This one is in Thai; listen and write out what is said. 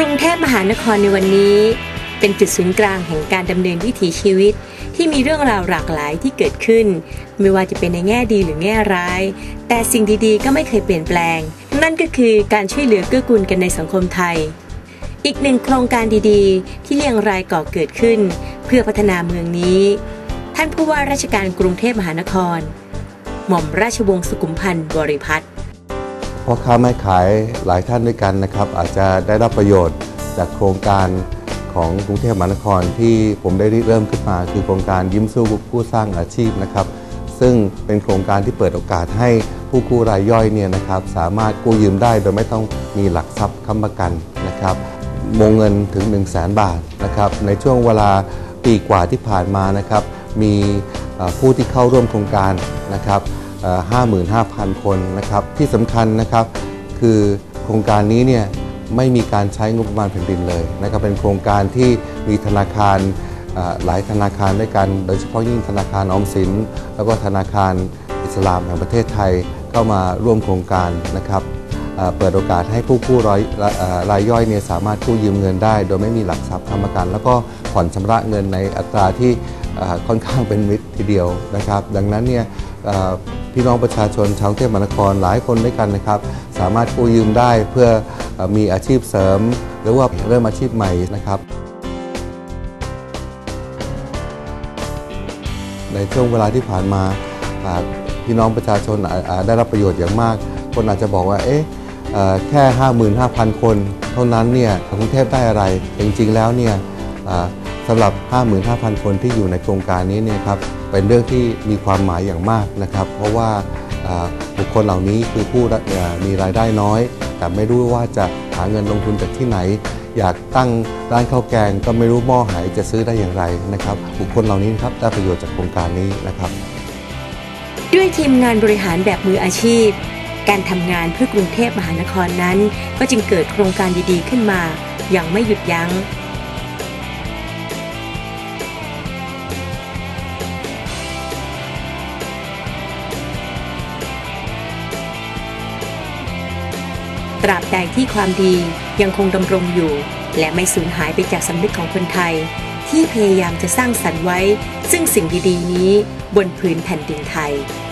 รุงเทพมหานครในวันนี้เป็นจุดศูนย์กลางแห่งการดำเนินวิถีชีวิตที่มีเรื่องราวหลากหลายที่เกิดขึ้นไม่ว่าจะเป็นในแง่ดีหรือแง่ร้ายแต่สิ่งดีๆก็ไม่เคยเปลี่ยนแปลงนั่นก็คือการช่วยเหลือเกื้อกูลกันในสังคมไทยอีกหนึ่งโครงการดีๆที่เรียงรายก่อเกิดขึ้นเพื่อพัฒนาเมืองนี้ท่านผู้ว่าราชการกรุงเทพมหานครหม่อมราชวงศ์สุขุมพันธ์บริพัตรพ่อค้าแม่ขายหลายท่านด้วยกันนะครับอาจจะได้รับประโยชน์จากโครงการของกรุงเทพมหานครที่ผมได้เริ่มขึ้นมาคือโครงการยิ้มสู้ผู้สร้างอาชีพนะครับซึ่งเป็นโครงการที่เปิดโอกาสให้ผู้กู้รายย่อยเนี่ยนะครับสามารถกู้ยืมได้โดยไม่ต้องมีหลักทรัพย์ค้ำประกันนะครับวงเงินถึง 100,000 บาทนะครับในช่วงเวลาปีกว่าที่ผ่านมานะครับมีผู้ที่เข้าร่วมโครงการนะครับ55,000 คนนะครับที่สำคัญนะครับคือโครงการนี้เนี่ยไม่มีการใช้งบประมาณแผ่นดินเลยนะครับเป็นโครงการที่มีธนาคารหลายธนาคารด้วยกันโดยเฉพาะยิ่งธนาคารออมสินแล้วก็ธนาคารอิสลามแห่งประเทศไทยเข้ามาร่วมโครงการนะครับเปิดโอกาสให้ผู้กู้รายย่อยเนี่ยสามารถกู้ยืมเงินได้โดยไม่มีหลักทรัพย์ค้ำประกันแล้วก็ผ่อนชำระเงินในอัตราที่ค่อนข้างเป็นมิตรทีเดียวนะครับดังนั้นเนี่ยพี่น้องประชาชนชาวกรุงเทพมหานครหลายคนด้วยกันนะครับสามารถกู้ยืมได้เพื่อมีอาชีพเสริมหรือว่าเริ่มอาชีพใหม่นะครับในช่วงเวลาที่ผ่านมาพี่น้องประชาชนได้รับประโยชน์อย่างมากคนอาจจะบอกว่าแค่ 55,000 คนเท่านั้นเนี่ยกรุงเทพได้อะไรจริงๆแล้วเนี่ยสำหรับ 55,000 คนที่อยู่ในโครงการนี้เนี่ยครับเป็นเรื่องที่มีความหมายอย่างมากนะครับเพราะว่าบุคคลเหล่านี้คือผู้มีรายได้น้อยแต่ไม่รู้ว่าจะหาเงินลงทุนจากที่ไหนอยากตั้งร้านข้าวแกงก็ไม่รู้หม้อหายจะซื้อได้อย่างไรนะครับบุคคลเหล่านี้ครับได้ประโยชน์จากโครงการนี้นะครับด้วยทีมงานบริหารแบบมืออาชีพการทำงานเพื่อกรุงเทพมหานครนั้นก็จึงเกิดโครงการดีๆขึ้นมาอย่างไม่หยุดยั้งตราบใดที่ความดียังคงดำรงอยู่และไม่สูญหายไปจากสำนึกของคนไทยที่พยายามจะสร้างสรรค์ไว้ซึ่งสิ่งดีๆนี้บนพื้นแผ่นดินไทย